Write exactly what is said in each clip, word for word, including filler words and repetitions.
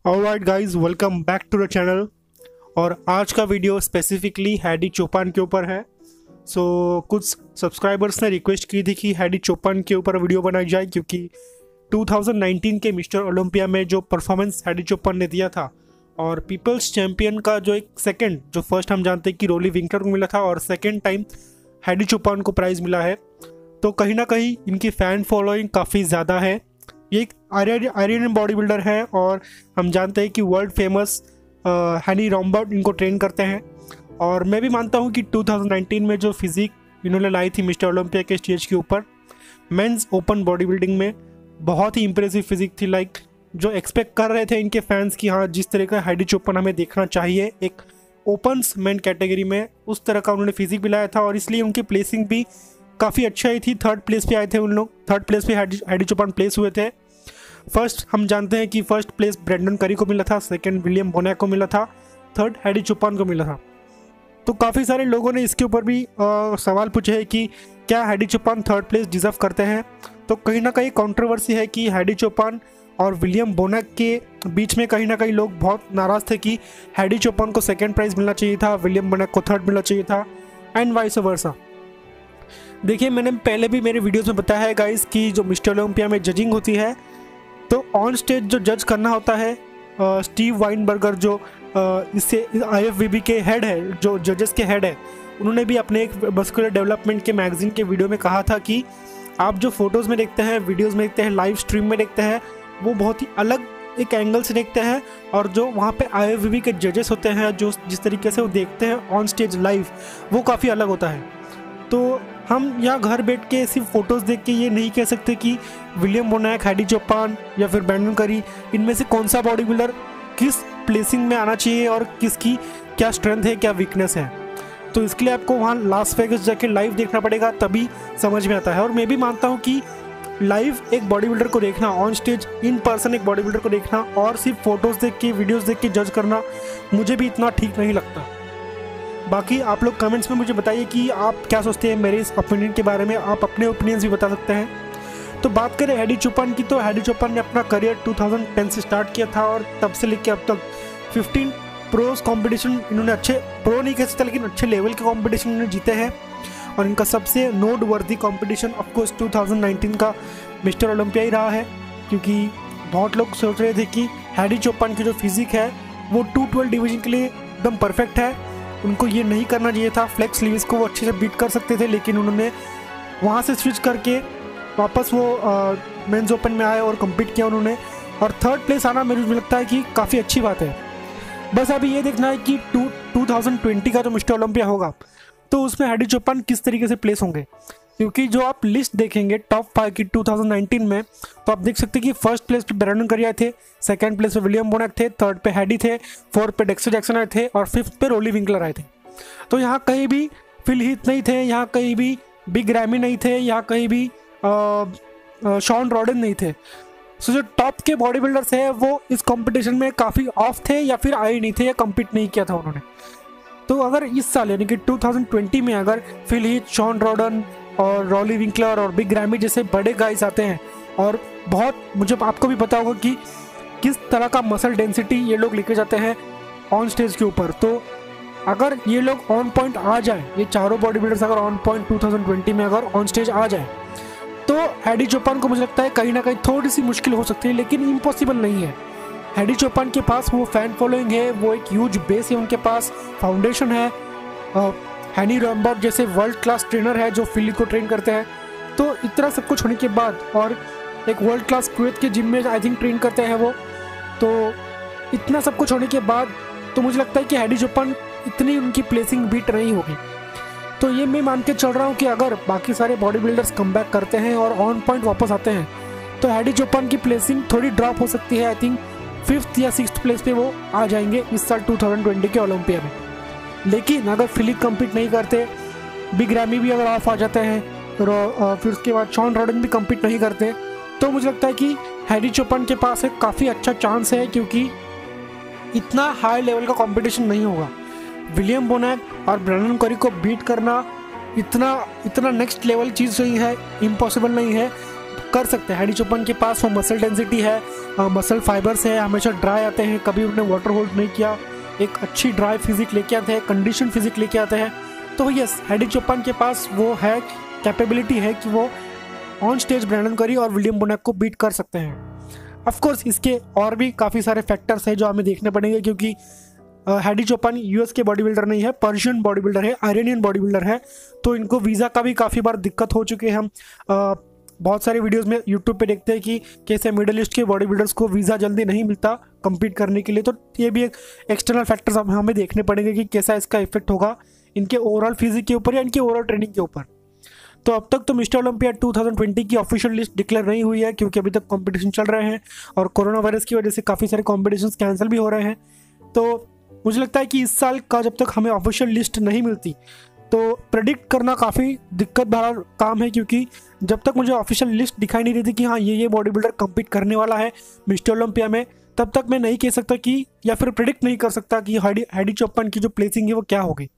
Alright guys, welcome back to the channel. और आज का वीडियो स्पेसिफिकली हैडी चोपान के ऊपर है। सो so, कुछ सब्सक्राइबर्स ने रिक्वेस्ट की थी कि हैडी चोपान के ऊपर वीडियो बनाई जाए, क्योंकि दो हज़ार उन्नीस के मिस्टर ओलंपिया में जो परफॉर्मेंस हैडी चोपान ने दिया था और पीपल्स चैम्पियन का जो एक सेकंड, जो फर्स्ट हम जानते हैं कि रोली विंकलर को मिला था और सेकंड टाइम हैडी चोपान को प्राइज़ मिला है, तो कहीं ना कहीं इनकी फ़ैन फॉलोइंग काफ़ी ज़्यादा है। ये एक आयरियन बॉडी बिल्डर है और हम जानते हैं कि वर्ल्ड फेमस हैनी रॉम्बर्ट इनको ट्रेन करते हैं। और मैं भी मानता हूं कि दो हज़ार उन्नीस में जो फिजिक इन्होंने लाई थी मिस्टर ओलंपिया के स्टेज के ऊपर मेंस ओपन बॉडी बिल्डिंग में, बहुत ही इंप्रेसिव फिजिक थी। लाइक जो एक्सपेक्ट कर रहे थे इनके फैंस कि हाँ, जिस तरह का हैडी चोपान हमें देखना चाहिए एक ओपन मेन कैटेगरी में, उस तरह का उन्होंने फिजिक भी लाया था। और इसलिए उनकी प्लेसिंग भी काफ़ी अच्छी आई थी। थर्ड प्लेस पे आए थे उन लोग, थर्ड प्लेस पे हैडी चोपान प्लेस हुए थे। फर्स्ट हम जानते हैं कि फर्स्ट प्लेस ब्रेंडन करी को मिला था, सेकंड विलियम बोनैक को मिला था, थर्ड हैडी चोपान को मिला था। तो काफ़ी सारे लोगों ने इसके ऊपर भी आ, सवाल पूछे हैं कि क्या Hadi Choopan third place deserve करते हैं। तो कहीं ना कहीं कंट्रोवर्सी है कि हैडी चोपान और विलियम बोनैक के बीच में कहीं ना कहीं लोग बहुत नाराज़ थे कि हैडी चोपान को सेकेंड प्राइज़ मिलना चाहिए था, विलियम बोनैक को थर्ड मिलना चाहिए था, एंड वाइस वर्सा। देखिए, मैंने पहले भी मेरे वीडियोस में बताया है गाइस कि जो मिस्टर ओलंपिया में जजिंग होती है तो ऑन स्टेज जो जज करना होता है, आ, स्टीव वाइनबर्गर जो आ, इससे आई एफ बी बी के हेड है, जो जजेस के हेड है, उन्होंने भी अपने एक मस्कुलर डेवलपमेंट के मैगजीन के वीडियो में कहा था कि आप जो फोटोज़ में देखते हैं, वीडियोज़ में देखते हैं, लाइव स्ट्रीम में देखते हैं, वो बहुत ही अलग एक एंगल से देखते हैं। और जो वहाँ पे आई एफ बी बी के जजेस होते हैं, जो जिस तरीके से वो देखते हैं ऑन स्टेज लाइव, वो काफ़ी अलग होता है। तो हम यहाँ घर बैठ के सिर्फ फोटोज़ देख के ये नहीं कह सकते कि विलियम बोनैक, हैडी चोपान या फिर ब्रेंडन करी, इनमें से कौन सा बॉडी बिल्डर किस प्लेसिंग में आना चाहिए और किसकी क्या स्ट्रेंथ है, क्या वीकनेस है। तो इसके लिए आपको वहाँ लास वेगास जाके लाइव देखना पड़ेगा, तभी समझ में आता है। और मैं भी मानता हूँ कि लाइव एक बॉडी बिल्डर को देखना, ऑन स्टेज इन पर्सन एक बॉडी बिल्डर को देखना और सिर्फ फोटोज़ देख के, वीडियोज़ देख के जज करना मुझे भी इतना ठीक नहीं लगता। बाकी आप लोग कमेंट्स में मुझे बताइए कि आप क्या सोचते हैं मेरे इस ओपिनियन के बारे में, आप अपने ओपिनियंस भी बता सकते हैं। तो बात करें हैडी चोपान की, तो हैडी चोपान ने अपना करियर दो हज़ार दस से स्टार्ट किया था और तब से लेकर अब तक पंद्रह प्रोज कंपटीशन इन्होंने, अच्छे प्रो नहीं कह सकते लेकिन अच्छे लेवल के कंपटीशन इन्होंने जीते हैं। और इनका सबसे नोट वर्दी कॉम्पिटिशन ऑफकोर्स दो हज़ार उन्नीस का मिस्टर ओलंपिया ही रहा है, क्योंकि बहुत लोग सोच रहे थे कि हैडी चोपान की जो फिजिक है वो टू ट्वेल्व डिवीजन के लिए एकदम परफेक्ट है, उनको ये नहीं करना चाहिए था। फ्लेक्स लीव्स को वो अच्छे से बीट कर सकते थे, लेकिन उन्होंने वहाँ से स्विच करके वापस वो मेंस ओपन में आए और कम्पीट किया उन्होंने। और थर्ड प्लेस आना मेरे को लगता है कि काफ़ी अच्छी बात है। बस अभी ये देखना है कि टू टू थाउजेंड ट्वेंटी का जो मिस्टर ओलंपिया होगा तो उसमें हैडी चोपान किस तरीके से प्लेस होंगे, क्योंकि जो आप लिस्ट देखेंगे टॉप फाइव की दो हज़ार उन्नीस में, तो आप देख सकते हैं कि फर्स्ट प्लेस पे ब्रेंडन करी आए थे, सेकंड प्लेस पे विलियम बोनैक थे, थर्ड पे हैडी थे, फोर्थ पे डेक्स्टर जैक्सन आए थे और फिफ्थ पे रोली विंकलर आए थे। तो यहाँ कहीं भी फिल हीथ नहीं थे, यहाँ कहीं भी बिग रैमी नहीं थे, यहाँ कहीं भी शॉन रॉडन नहीं थे। सो जो टॉप के बॉडी बिल्डर्स हैं वो इस कंपटीशन में काफ़ी ऑफ थे या फिर आए नहीं थे या कम्पीट नहीं किया था उन्होंने। तो अगर इस साल यानी कि दो हज़ार बीस में अगर फिल हीथ, शॉन रॉडन और रॉली विंकलर और बिग रैमी जैसे बड़े गाइस आते हैं, और बहुत मुझे आपको भी पता होगा कि किस तरह का मसल डेंसिटी ये लोग लेके जाते हैं ऑन स्टेज के ऊपर, तो अगर ये लोग ऑन पॉइंट आ जाए, ये चारों बॉडी बिल्डर्स अगर ऑन पॉइंट दो हज़ार बीस में अगर ऑन स्टेज आ जाए, तो हैडी चोपान को मुझे लगता है कहीं ना कहीं थोड़ी सी मुश्किल हो सकती है, लेकिन इम्पॉसिबल नहीं है। हैडी चोपान के पास वो फैन फॉलोइंग है, वो एक ह्यूज बेस है, उनके पास फाउंडेशन है, हैनी रॉम्बर्ट जैसे वर्ल्ड क्लास ट्रेनर है जो फिली को ट्रेन करते हैं। तो इतना सब कुछ होने के बाद, और एक वर्ल्ड क्लास कुवैत के जिम में आई थिंक ट्रेन करते हैं वो, तो इतना सब कुछ होने के बाद तो मुझे लगता है कि हैडी चोपान इतनी उनकी प्लेसिंग बीट नहीं होगी। तो ये मैं मान के चल रहा हूँ कि अगर बाकी सारे बॉडी बिल्डर्स कम बैक करते हैं और ऑन पॉइंट वापस आते हैं तो हैडी चोपान की प्लेसिंग थोड़ी ड्रॉप हो सकती है। आई थिंक फिफ्थ या सिक्स्थ प्लेस पे वो आ जाएंगे इस साल दो हज़ार बीस के ओलंपिया में। लेकिन अगर फिलिप कम्पीट नहीं करते, बिग रैमी भी अगर ऑफ आ जाते हैं, फिर उसके बाद शॉन रॉडन भी कम्पीट नहीं करते, तो मुझे लगता है कि हैडी चोपान के पास एक काफ़ी अच्छा चांस है, क्योंकि इतना हाई लेवल का कंपटीशन नहीं होगा। विलियम बोनैक और ब्रेंडन करी को बीट करना इतना इतना नेक्स्ट लेवल चीज़ नहीं है, इम्पॉसिबल नहीं है। कर सकते हैं। हैडी चोपन के पास वो मसल डेंसिटी है, मसल फाइबर्स है, हमेशा ड्राई आते हैं, कभी उन्होंने वाटर होल्ड नहीं किया, एक अच्छी ड्राई फिजिक लेके आते हैं, कंडीशन फिजिक लेके आते हैं। तो यस, हैडी चोपन के पास वो है, कैपेबिलिटी है कि वो ऑन स्टेज ब्रैंडन करी और विलियम बोनैक को बीट कर सकते हैं। ऑफ कोर्स इसके और भी काफ़ी सारे फैक्टर्स हैं जो हमें देखने पड़ेंगे, क्योंकि हैडी चोपन यूएस के बॉडी बिल्डर नहीं है, पर्शियन बॉडी बिल्डर है, आयरेनियन बॉडी बिल्डर है। तो इनको वीज़ा का भी काफ़ी बार दिक्कत हो चुके हैं। हम आ, बहुत सारे वीडियोस में यूट्यूब पे देखते हैं कि कैसे मिडिल ईस्ट के बॉडी बिल्डर्स को वीज़ा जल्दी नहीं मिलता कम्पीट करने के लिए। तो ये भी एक एक्सटर्नल फैक्टर्स हमें देखने पड़ेंगे कि कैसा इसका इफेक्ट होगा इनके ओवरऑल फिजिक के ऊपर या इनके ओवरऑल ट्रेनिंग के ऊपर। तो अब तक तो Mr Olympia two thousand twenty की ऑफिशियल लिस्ट डिक्लेयर नहीं हुई है, क्योंकि अभी तक कंपटीशन चल रहे हैं और कोरोना वायरस की वजह से काफ़ी सारे कॉम्पिटिशन्स कैंसिल भी हो रहे हैं। तो मुझे लगता है कि इस साल का जब तक हमें ऑफिशियल लिस्ट नहीं मिलती तो प्रेडिक्ट करना काफ़ी दिक्कत भरा काम है, क्योंकि जब तक मुझे ऑफिशियल लिस्ट दिखाई नहीं देती कि हाँ ये ये बॉडी बिल्डर कम्पीट करने वाला है मिस्टर ओलंपिया में, तब तक मैं नहीं कह सकता कि या फिर प्रेडिक्ट नहीं कर सकता कि हैडी हैडी चोपन की जो प्लेसिंग है वो क्या होगी।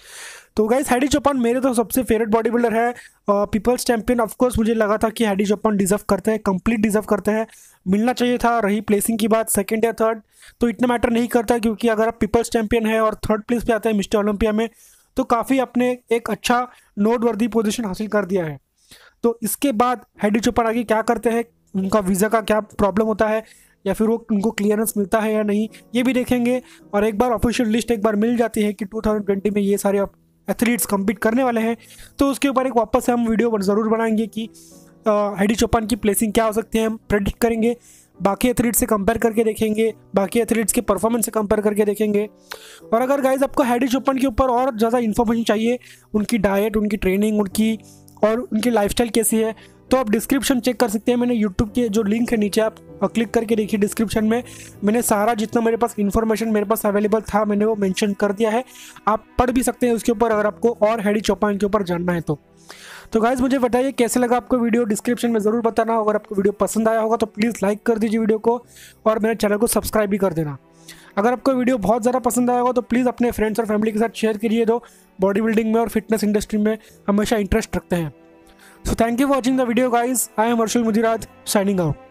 तो गाइस, हैडी चोपन मेरे तो सबसे फेवरेट बॉडी बिल्डर है, पीपल्स चैंपियन। ऑफकोर्स मुझे लगा था कि हैडी चोपन डिजर्व करते हैं, कंप्लीट डिजर्व करते हैं, मिलना चाहिए था। रही प्लेसिंग की बात, सेकंड या थर्ड तो इतना मैटर नहीं करता, क्योंकि अगर आप पीपल्स चैंपियन है और थर्ड प्लेस पे आते हैं मिस्टर ओलंपिया में, तो काफ़ी अपने एक अच्छा नोट वर्दी पोजिशन हासिल कर दिया है। तो इसके बाद हैडी चोपन आगे क्या करते हैं, उनका वीज़ा का क्या प्रॉब्लम होता है, या फिर वो उनको क्लियरेंस मिलता है या नहीं, ये भी देखेंगे। और एक बार ऑफिशियल लिस्ट एक बार मिल जाती है कि टू थाउजेंड ट्वेंटी में ये सारे एथलीट्स कम्पीट करने वाले हैं, तो उसके ऊपर एक वापस से हम वीडियो ज़रूर बनाएंगे कि हैडी चोपन की प्लेसिंग क्या हो सकती है। हम प्रेडिक्ट करेंगे, बाकी एथलीट से कंपेयर करके देखेंगे, बाकी एथलीट्स के परफॉर्मेंस से कंपेयर करके देखेंगे। और अगर गाइज आपको हैडी चोपन के ऊपर और ज़्यादा इन्फॉर्मेशन चाहिए, उनकी डाइट, उनकी ट्रेनिंग, उनकी और उनकी लाइफस्टाइल कैसी है, तो आप डिस्क्रिप्शन चेक कर सकते हैं। मैंने यूट्यूब के जो लिंक है नीचे, आप क्लिक करके देखिए डिस्क्रिप्शन में, मैंने सारा जितना मेरे पास इन्फॉर्मेशन मेरे पास अवेलेबल था मैंने वो मेंशन कर दिया है। आप पढ़ भी सकते हैं उसके ऊपर अगर आपको और हैडी चोपन के ऊपर जानना है तो। तो गाइज मुझे बताइए कैसे लगा आपको वीडियो, डिस्क्रिप्शन में ज़रूर बताना। अगर आपको वीडियो पसंद आया होगा तो प्लीज़ लाइक कर दीजिए वीडियो को, और मेरे चैनल को सब्सक्राइब भी कर देना। अगर आपको वीडियो बहुत ज़्यादा पसंद आया होगा तो प्लीज़ अपने फ्रेंड्स और फैमिली के साथ शेयर करिए, जो बॉडी बिल्डिंग में और फिटनेस इंडस्ट्री में हमेशा इंटरेस्ट रखते हैं। So thank you for watching the video guys. I am Harshal Mudiraj signing out.